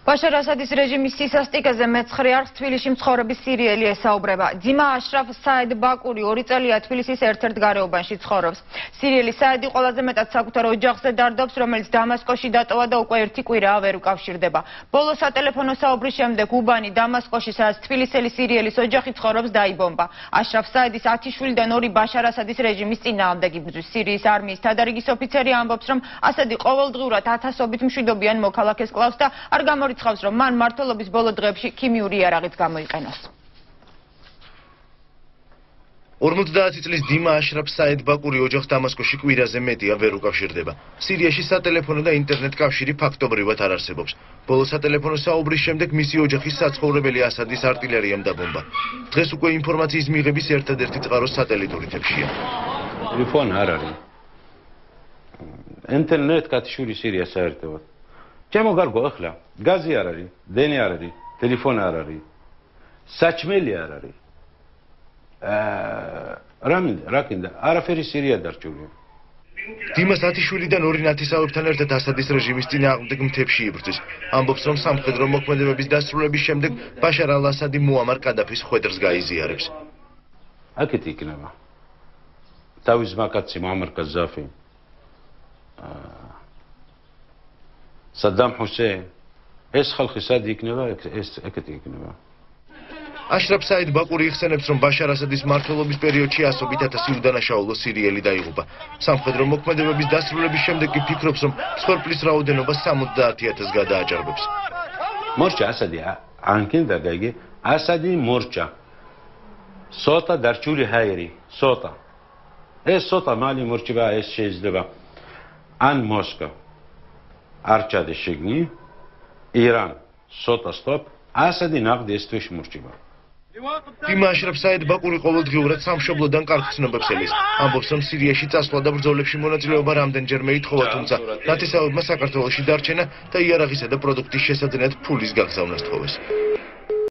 ბაშარ ასადის რეჟიმის სისასტიკეზე მეცხრე არხს თბილისში მცხოვრების სირიელი ესაუბრება. ძიმა აშრაფ საედ ბაკური 2 წელია თბილისის ერთ-ერთ გარეუბანში ცხოვრობს. სირიელი საედი ყველაზე მეტად საკუთარ ოჯახზე დარდობს, რომელიც დამასკოში დატოვა და უკვე 1 კვირაა ვერ უკავშირდება. ბოლო სატელეფონო საუბრის შემდეგ უბანი დამასკოში, სადაც თბილისელი სირიელის ოჯახი ცხოვრობს, დაიბომბა. აშრაფ საედის 10 შვილიდან 2 ბაშარ ასადის რეჟიმის წინააღმდეგი ბრძვის. სირიის არმიის თადარიგის ოფიცერი ამბობს, რომ ასადი ყოველდღიურად ათასობით მშვიდობიან მოქალაქეს კლავს და არ გამორიცხავს, რომ მან მმართველობის ბოლო დღეებში ქიმიური იარაღიც გამოიყენოს. 50 წლის დიმა აშრაფ საედ ბაკური ოჯახს დამასკოში კვირაზე მეტია ვერ უკავშირდება. სირიაში სატელეფონო და ინტერნეტ კავშირი ფაქტობრივად არ არსებობს. ბოლო სატელეფონო საუბრის შემდეგ მისი ოჯახის საცხოვრებელი ასადის артиллერიამ დაბომბა. დღეს უკვე ინფორმაციის მიღების ერთადერთი წყარო სატელიტური თებშია. ტელეფონი არ არის. ინტერნეტ კავშირი სირია საერთოდ. ჩემო გარგო ახლა გაზი არ არის, დენი არ არის, ტელეფონი არ არის. საჭმელი არ არის. რაკინდა არაფერი სირია დარჩული. დიმას 10 შვილიდან 2 ნათესავებთან ერთად ასადის რეჟიმის წინააღმდეგ მთებში იბრძვის. ამბობს, რომ სამხედრო მოქმედებების დასრულების შემდეგ ბაშარ ალ-ასადი მუამარ კადაფის ხვედრს გაიზიარებს. აქეთ იქნება. თავის მაკაცი მუამარ კადაფი. სადამ ჰუსეინ ეს ხალხი სად იქნება, ეს ეგეთ იქნება. აშრაფ საედ ბაკური იხსენებს, რომ ბაშარ ასადის მმართველობის პერიოდში ასობით ათასი უდანაშაულო სირიელი დაიღუპა. სამხედრო მოქმედებების დასრულების შემდეგ კი ფიქრობს, რომ მსხვერპლის რაოდენობა 70,000-ს გადააჭარბებს. მორჩა ასადი ანკინდა გაიგე, ასადი მორჩა. სოტა დარჩული ჰაერი, სოტა. ეს სოტა მალი მორჩება, ეს შეიძლება ან მოსკო. არჩადი შეგნი, ირან, სოტა სტოპ, ასადი ნაღდი ეს თვეში მორჩება. დიმა აშრაფ საედ ბაკური ყოველდღიურად სამშობლოდან კარგ ცნობებს ელის. ამბობს, რომ სირიაში წასვლა და ბრძოლებში მონაწილეობა რამდენჯერმე ითხოვა, თუმცა ნათესავებმა საქართველოში დარჩენა და იარაღისა და პროდუქტის შესაძენად ფულის გაგზავნა სთხოვეს.